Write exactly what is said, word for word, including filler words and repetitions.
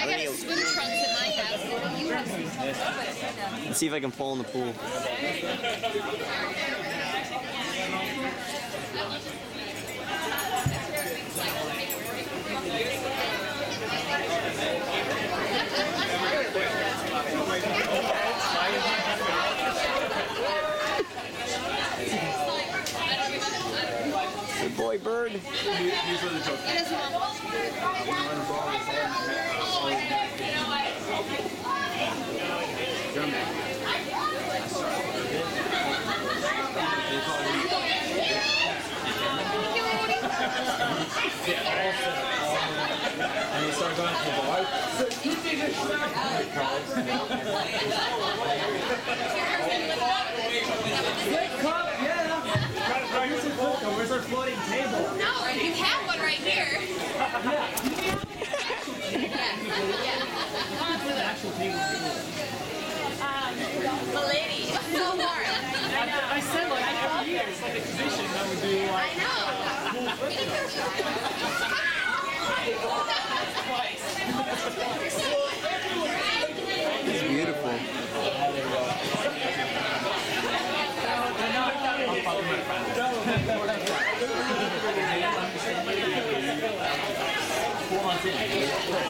I got a swim trunks in my house. You have swim trunks. Let's see if I can fall in the pool. Good boy, Bird. And you start going to the bar. Where's our floating table? No, you have one right here. Where's the actual table? Um, the lady. So warm. I know. I said like every year, it's like a tradition that we do like. I know. It's beautiful. Four months in.